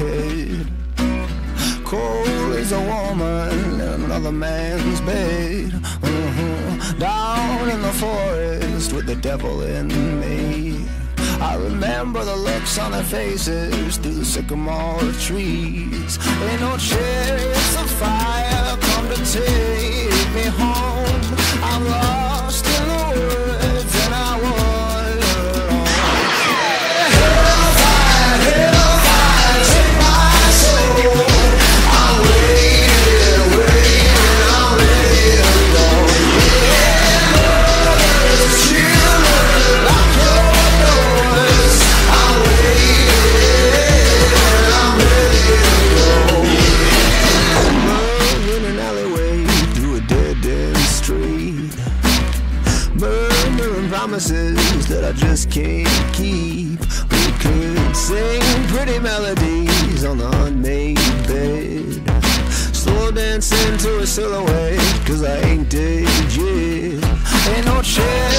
head. Cold as a woman in another man's bed. Down in the forest with the devil in me. I remember the looks on their faces through the sycamore trees. Ain't no chariots of fire come to take me home. I'm lost in the woods and I wander on. Hellfire, hellfire, take my soul. I'm waiting, waiting, I'm ready to go. Yeah, mother's children, lock your doors. I'm waiting, I'm ready to go. In an alleyway through a dead-end street, murmuring promises that I just can't keep. We could sing pretty melodies on the unmade bed, slow dancing to a silhouette, 'cause I ain't dead yet. Ain't no chance